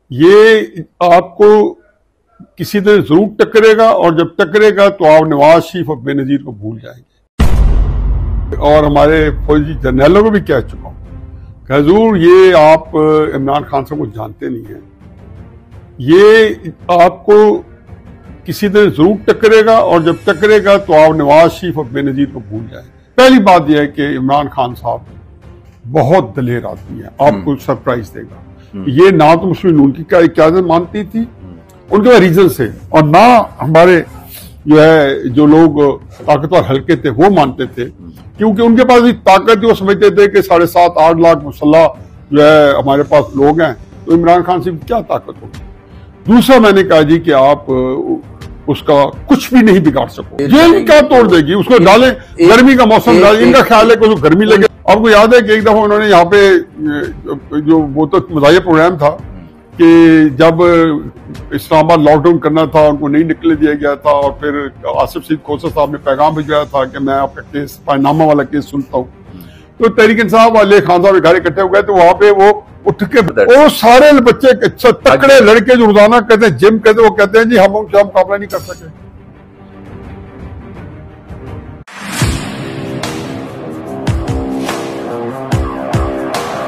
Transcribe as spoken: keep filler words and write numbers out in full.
ये आपको किसी दिन जरूर टकरेगा और जब टकरेगा तो आप नवाज शरीफ और बेनजीर को भूल जाएंगे। और हमारे फौजी जर्नैलों को भी कह चुका हूं कि हजूर ये आप इमरान खान साहब को जानते नहीं हैं, ये आपको किसी दिन जरूर टकरेगा और जब टकरेगा तो आप नवाज शरीफ और बेनजीर को भूल जाएंगे। पहली बात यह है कि इमरान खान साहब बहुत दलेर आदमी है, आपको सरप्राइज देगा। ये ना तो मुस्लिम नून की क़यादत मानती थी, उनके रीजन से, और ना हमारे जो है जो लोग ताकतवर हल्के थे वो मानते थे, क्योंकि उनके पास भी ताकत थी। वो समझते थे कि साढ़े सात आठ लाख मुसल्ला जो है हमारे पास लोग हैं, तो इमरान खान से क्या ताकत होगी। दूसरा मैंने कहा जी कि आप उसका कुछ भी नहीं बिगाड़ सको, जेल क्या तोड़ देगी, उसको डाले, गर्मी का मौसम डाले। इनका ख्याल है कि उसको गर्मी लगे। आपको याद है कि एक दफा उन्होंने यहाँ पे जो वो तो मज़ाहिया प्रोग्राम था कि जब इस्लामाबाद लॉकडाउन करना था, उनको नहीं निकलने दिया गया था, और फिर आसिफ सईद खोसा साहब ने पैगाम भिजवाया था कि मैं आपका केस पायनामा वाला केस सुनता हूँ। तो तहरीक इंसाफ वाले खान साहब घर इकट्ठे हो गए, तो वहां पे वो उठ के वो सारे बच्चे तकड़े लड़के जो रोजाना कहते हैं जिम कहते हैं, वो कहते हैं जी हम उनसे मुकाबला नहीं कर सके।